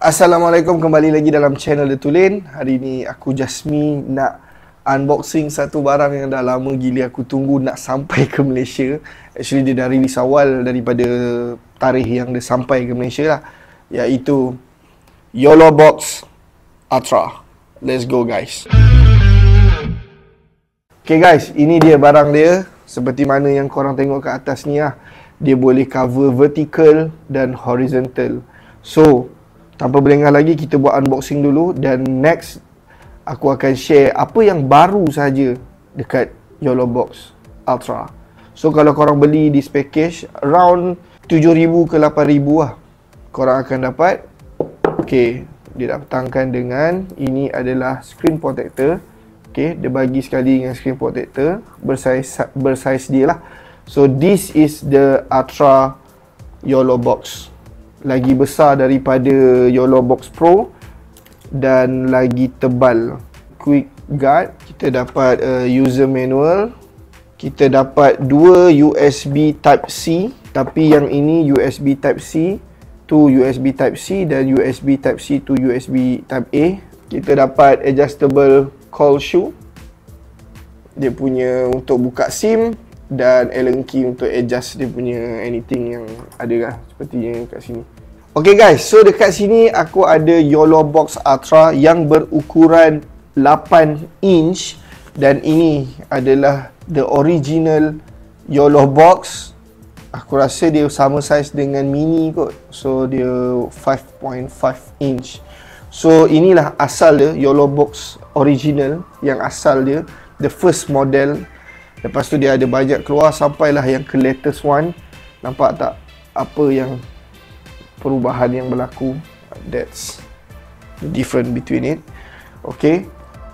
Assalamualaikum, kembali lagi dalam channel The Tulen. Hari ni aku Jasmine nak unboxing satu barang yang dah lama gila aku tunggu nak sampai ke Malaysia. Actually dia dah release awal daripada tarikh yang dia sampai ke Malaysia lah, iaitu YOLOBOX Ultra. Let's go guys. Okay guys, ini dia barang dia. Seperti mana yang korang tengok kat atas ni lah. Dia boleh cover vertical dan horizontal. So tanpa berlengah lagi, kita buat unboxing dulu. Dan next, aku akan share apa yang baru saja dekat YOLOBOX Ultra. So kalau korang beli this package around 7,000 ke 8,000 lah, korang akan dapat. Okay, dia datangkan dengan, ini adalah screen protector. Okay, dia bagi sekali dengan screen protector bersaiz dia lah. So this is the Ultra YOLOBOX. Lagi besar daripada YOLOBOX Pro dan lagi tebal. Quick guard, kita dapat user manual, kita dapat dua USB Type-C, tapi yang ini USB Type-C to USB Type-C dan USB Type-C to USB Type-A. Kita dapat adjustable call shoe, dia punya untuk buka SIM, dan Allen key untuk adjust dia punya anything yang ada lah, sepertinya kat sini. Okay guys, so dekat sini aku ada YOLOBOX Ultra yang berukuran 8 inch. Dan ini adalah the original YOLOBOX. Aku rasa dia sama size dengan mini kot. So dia 5.5 inch. So inilah asal dia, YOLOBOX original, yang asal dia, the first model. Lepas tu dia ada banyak keluar sampailah yang ke latest one. Nampak tak apa yang perubahan yang berlaku? That's the difference between it. Okay,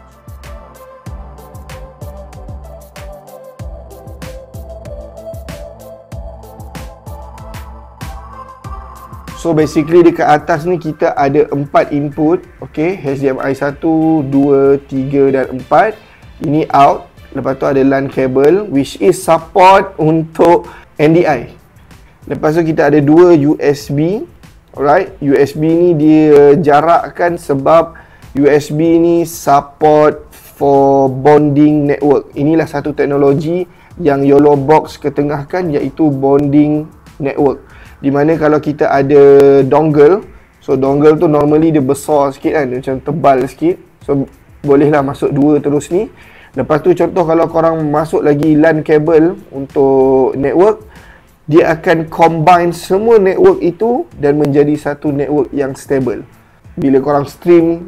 so basically dekat atas ni kita ada 4 input. Okay, HDMI 1, 2, 3 dan 4. Ini out. Lepas tu ada LAN cable which is support untuk NDI. Lepas tu kita ada dua USB. Alright, USB ni dia jarakkan sebab USB ni support for bonding network. Inilah satu teknologi yang YOLOBOX ketengahkan, iaitu bonding network. Di mana kalau kita ada dongle, so dongle tu normally dia besar sikit kan, dia macam tebal sikit. So bolehlah masuk dua terus ni. Lepas tu contoh kalau korang masuk lagi LAN cable untuk network, dia akan combine semua network itu dan menjadi satu network yang stable. Bila korang stream,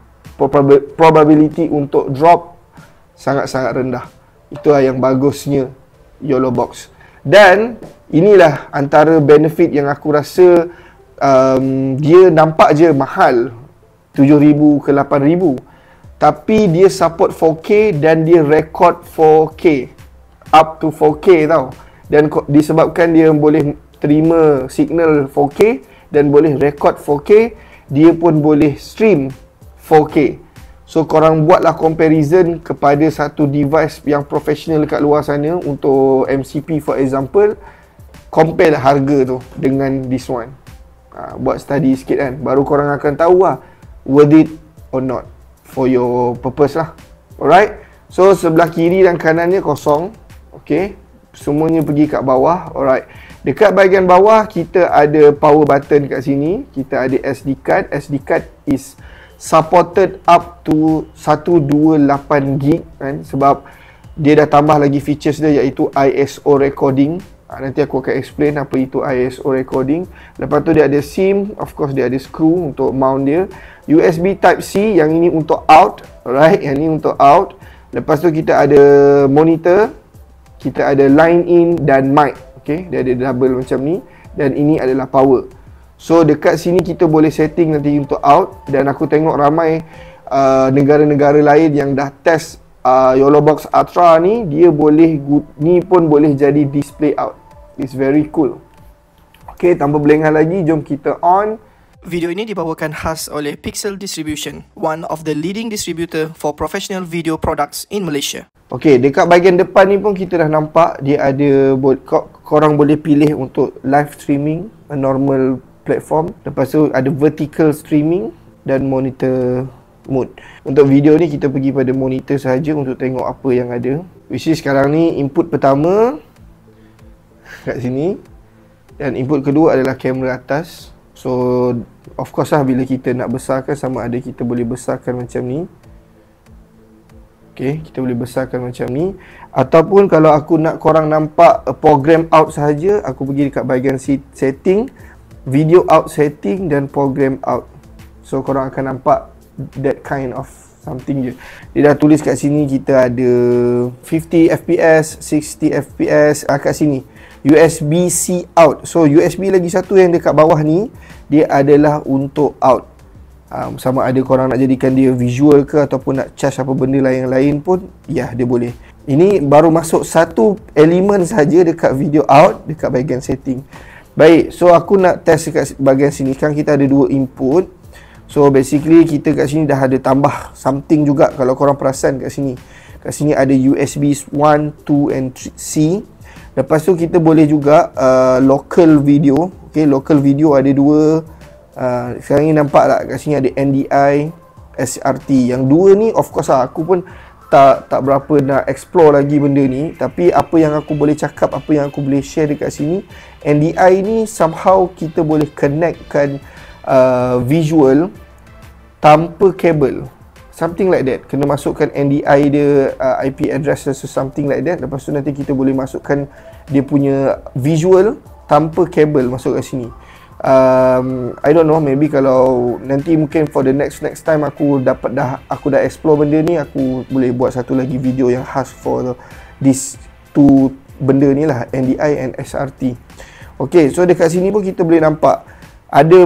probability untuk drop sangat-sangat rendah. Itulah yang bagusnya YOLOBOX. Dan inilah antara benefit yang aku rasa dia nampak je mahal, 7,000 ke 8,000. Tapi dia support 4K dan dia record 4K, up to 4K tau. Dan disebabkan dia boleh terima signal 4K dan boleh record 4K, dia pun boleh stream 4K. So korang buatlah comparison kepada satu device yang professional dekat luar sana untuk MCP for example. Compare lah harga tu dengan this one. Buat study sikit kan, baru korang akan tahu lah worth it or not for your purpose lah. Alright, so sebelah kiri dan kanannya kosong. Okay, semuanya pergi kat bawah. Alright, dekat bahagian bawah kita ada power button kat sini. Kita ada SD card. SD card is supported up to 128GB kan, sebab dia dah tambah lagi features dia, iaitu ISO recording. Nanti aku akan explain apa itu ISO recording. Lepas tu dia ada SIM, of course dia ada screw untuk mount dia. USB Type-C, yang ini untuk out. Alright, yang ini untuk out. Lepas tu kita ada monitor, kita ada line in dan mic. Okay, dia ada double macam ni. Dan ini adalah power. So dekat sini kita boleh setting nanti untuk out. Dan aku tengok ramai negara-negara lain yang dah test YOLOBOX Ultra ni, dia boleh, ni pun boleh jadi display out. It's very cool. Okay, tanpa berlengah lagi, jom kita on. Video ini dibawakan khas oleh Pixel Distribution, one of the leading distributor for professional video products in Malaysia. Okay, dekat bahagian depan ni pun kita dah nampak dia ada, korang boleh pilih untuk live streaming, a normal platform. Lepas tu ada vertical streaming dan monitor mode. Untuk video ni kita pergi pada monitor saja untuk tengok apa yang ada. Which is sekarang ni input pertama kat sini dan input kedua adalah kamera atas. So of course lah, bila kita nak besarkan, sama ada kita boleh besarkan macam ni. Okay, kita boleh besarkan macam ni. Ataupun kalau aku nak korang nampak program out sahaja, aku pergi dekat bahagian setting, video out setting dan program out. So korang akan nampak that kind of something je. Dia dah tulis kat sini kita ada 50 fps, 60 fps kat sini. USB-C out. So USB lagi satu yang dekat bawah ni, dia adalah untuk out. Sama ada korang nak jadikan dia visual ke ataupun nak charge apa benda lain-lain pun, ya, dia boleh. Ini baru masuk satu elemen saja dekat video out, dekat bahagian setting. Baik, so aku nak test dekat bahagian sini. Sekarang kita ada dua input. So basically kita kat sini dah ada tambah something juga. Kalau korang perasan kat sini, kat sini ada USB 1, 2 and 3C. Lepas tu kita boleh juga local video. Okay, local video ada dua. Sekarang ni nampak tak kat sini ada NDI, SRT. Yang dua ni of course lah, aku pun tak berapa nak explore lagi benda ni. Tapi apa yang aku boleh cakap, apa yang aku boleh share dekat sini, NDI ni somehow kita boleh connectkan visual tanpa kabel, something like that. Kena masukkan NDI dia, IP address or something like that. Lepas tu nanti kita boleh masukkan dia punya visual tanpa kabel masuk kat sini. I don't know, maybe kalau nanti mungkin for the next time aku dah explore benda ni, aku boleh buat satu lagi video yang khas for this two benda ni lah, NDI and SRT. Okay, so dekat sini pun kita boleh nampak ada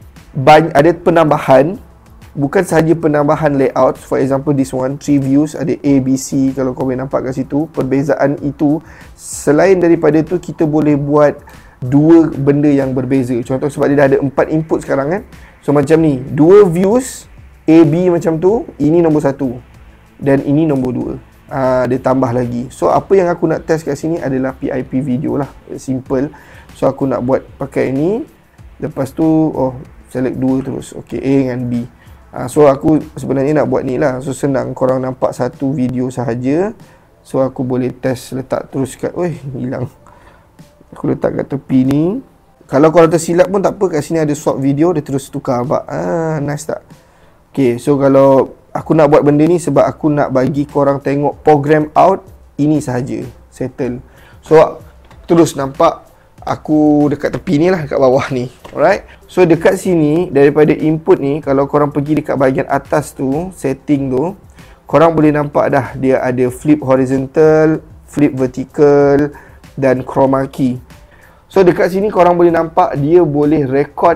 penambahan. Bukan sahaja penambahan layout. For example this one, 3 views, ada A, B, C. Kalau kau boleh nampak kat situ, perbezaan itu. Selain daripada tu, kita boleh buat dua benda yang berbeza. Contoh, sebab dia dah ada 4 input sekarang kan. So macam ni, 2 views A, B macam tu. Ini nombor 1 dan ini nombor 2. Dia tambah lagi. So apa yang aku nak test kat sini adalah PIP video lah. Simple. So aku nak buat pakai ini. Lepas tu select 2 terus. Okay, A dengan B. So aku sebenarnya nak buat ni lah. So senang, korang nampak satu video sahaja. So aku boleh test letak terus kat, hilang. Aku letak kat tepi ni. Kalau korang tersilap pun tak apa, kat sini ada swap video, dia terus tukar. Nice tak? Okay, so kalau aku nak buat benda ni sebab aku nak bagi korang tengok program out, ini sahaja, settle. So terus nampak aku dekat tepi ni lah, dekat bawah ni. Alright. So dekat sini, daripada input ni, kalau korang pergi dekat bahagian atas tu, setting tu, korang boleh nampak dah dia ada flip horizontal, flip vertical dan chroma key. So dekat sini korang boleh nampak dia boleh record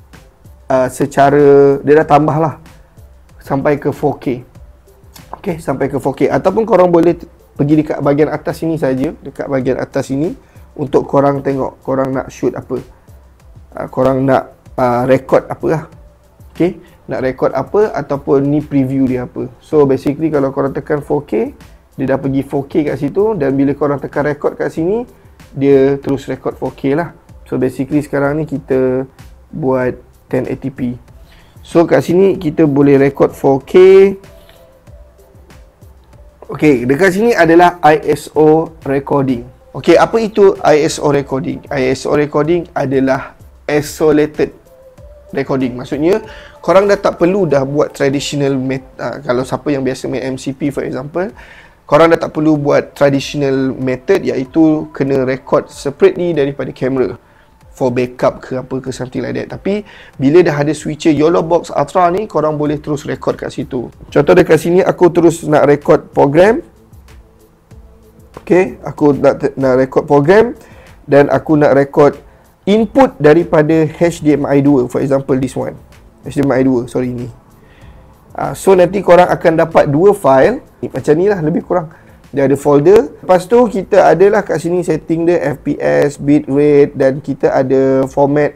secara, dia dah tambah lah sampai ke 4K. Okay, sampai ke 4K. Ataupun korang boleh pergi dekat bahagian atas sini saja, dekat bahagian atas sini, untuk korang tengok korang nak shoot apa, korang nak record apa lah. Okay, nak record apa ataupun ni preview dia apa. So basically kalau korang tekan 4K, dia dah pergi 4K kat situ. Dan bila korang tekan record kat sini, dia terus record 4K lah. So basically sekarang ni kita buat 1080p. So kat sini kita boleh record 4K. Okay, dekat sini adalah ISO recording. Okay, apa itu ISO recording? ISO recording adalah isolated recording. Maksudnya korang dah tak perlu dah buat traditional kalau siapa yang biasa main MCP for example, korang dah tak perlu buat traditional method, iaitu kena record separately daripada kamera for backup ke apa ke something like that. Tapi bila dah ada switcher YOLO Box Ultra ni, korang boleh terus record kat situ. Contoh dekat sini aku terus nak record program. Okay, aku nak record program dan aku nak record input daripada HDMI 2. For example this one, HDMI 2, sorry ni. So nanti korang akan dapat dua file macam ni lah, lebih kurang. Dia ada folder. Lepas tu kita adalah kat sini setting dia, FPS, bitrate, dan kita ada format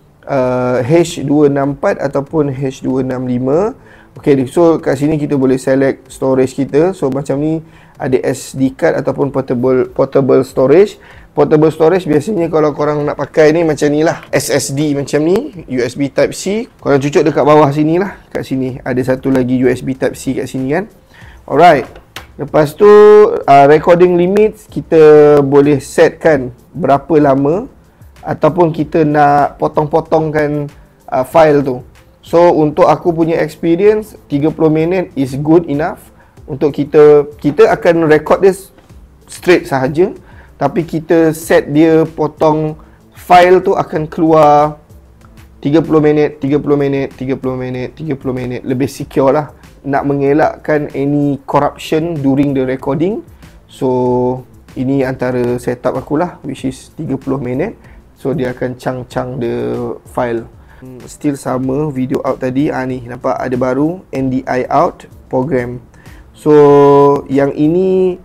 H264 ataupun H265. Okay, so kat sini kita boleh select storage kita. So macam ni, ada SD card ataupun portable storage. Portable storage biasanya kalau korang nak pakai ni macam ni lah, SSD macam ni, USB Type C. Korang cucuk dekat bawah sini lah. Kat sini ada satu lagi USB Type C kat sini kan. Alright. Lepas tu recording limit kita boleh setkan berapa lama, ataupun kita nak potong-potongkan file tu. So untuk aku punya experience 30 minit is good enough untuk kita akan record dia straight sahaja, tapi kita set dia potong file tu akan keluar 30 minit, 30 minit, 30 minit, 30 minit, lebih secure lah, nak mengelakkan any corruption during the recording. So ini antara setup aku lah, which is 30 minit. So dia akan chunk the file. Still sama video out tadi. Ni nampak ada baru NDI out program. So yang ini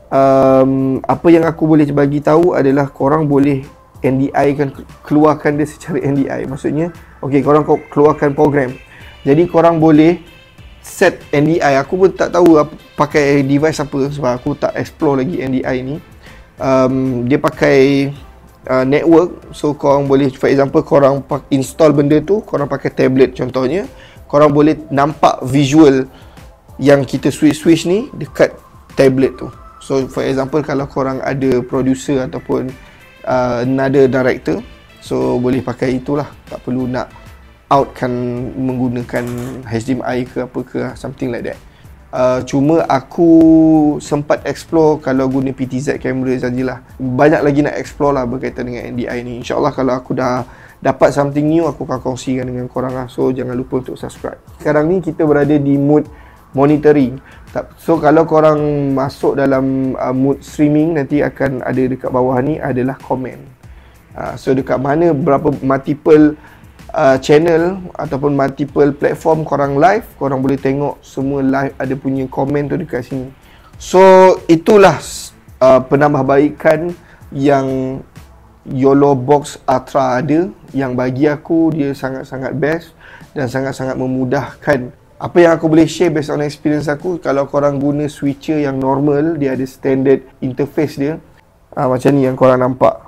apa yang aku boleh bagi tahu adalah korang boleh NDI kan, keluarkan dia secara NDI. Maksudnya okey, korang keluarkan program, jadi korang boleh set NDI. Aku pun tak tahu pakai device apa sebab aku tak explore lagi NDI ni. Dia pakai network. So korang boleh, for example, korang install benda tu, korang pakai tablet contohnya, korang boleh nampak visual yang kita switch ni dekat tablet tu. So for example, kalau korang ada producer ataupun another director, so boleh pakai itulah, tak perlu nak outkan menggunakan HDMI ke apa ke, something like that. Cuma aku sempat explore kalau guna PTZ camera sajalah. Banyak lagi nak explore lah berkaitan dengan NDI ni. InsyaAllah kalau aku dah dapat something new, aku akan kongsikan dengan korang lah. So jangan lupa untuk subscribe. Sekarang ni kita berada di mood monitoring. So kalau korang masuk dalam mood streaming, nanti akan ada dekat bawah ni adalah komen. So dekat mana berapa multiple channel ataupun multiple platform korang live, korang boleh tengok semua live ada punya komen tu dekat sini. So itulah penambahbaikan yang YOLO Box Ultra ada, yang bagi aku dia sangat-sangat best dan sangat-sangat memudahkan. Apa yang aku boleh share based on experience aku, kalau korang guna switcher yang normal, dia ada standard interface dia, macam ni yang korang nampak.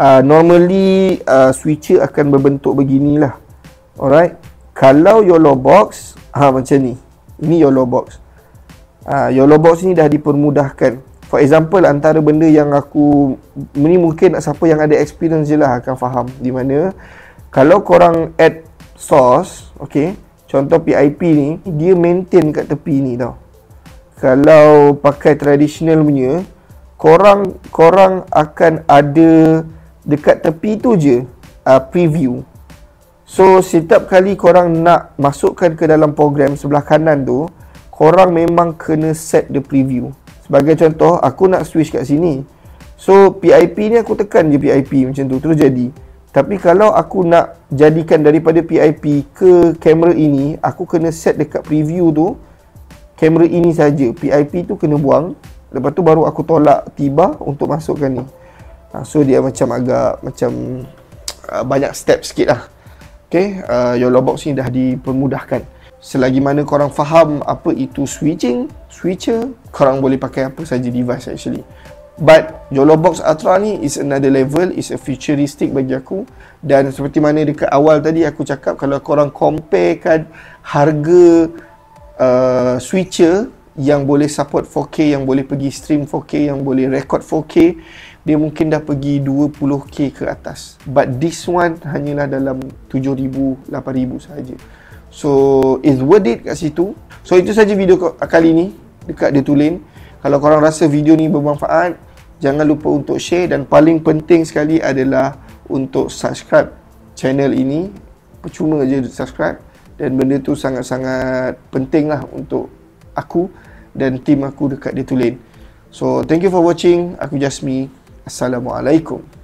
Normally switcher akan berbentuk beginilah. Alright. Kalau YOLO Box macam ni. Ini YOLO Box. YOLO Box ni dah dipermudahkan. For example, antara benda yang aku ni mungkin siapa yang ada experience je lah akan faham, di mana kalau korang add source, okay, contoh PIP ni, dia maintain kat tepi ni tau. Kalau pakai traditional punya, korang akan ada dekat tepi tu je preview. So setiap kali korang nak masukkan ke dalam program sebelah kanan tu, korang memang kena set the preview. Sebagai contoh, aku nak switch kat sini. So PIP ni aku tekan je PIP macam tu, terus jadi. Tapi kalau aku nak jadikan daripada PIP ke kamera ini, aku kena set dekat preview tu kamera ini saja. PIP tu kena buang. Lepas tu baru aku tolak tiba untuk masukkan ni. So dia macam agak banyak step sikit lah. Okay, YOLO Box ni dah dipermudahkan. Selagi mana korang faham apa itu switcher, korang boleh pakai apa saja device actually. But YOLO Box Ultra ni is another level, is a futuristic bagi aku. Dan seperti mana dekat awal tadi aku cakap, kalau korang comparekan harga switcher yang boleh support 4K, yang boleh pergi stream 4K, yang boleh record 4K, dia mungkin dah pergi 20k ke atas. But this one hanyalah dalam 7,000, 8,000 sahaja. So it's worth it kat situ. So itu saja video kali ni dekat Detulin. Kalau korang rasa video ni bermanfaat, jangan lupa untuk share, dan paling penting sekali adalah untuk subscribe channel ini. Percuma je subscribe, dan benda tu sangat-sangat penting lah untuk aku dan tim aku dekat Detulin. So thank you for watching. Aku Jasmi. Assalamualaikum.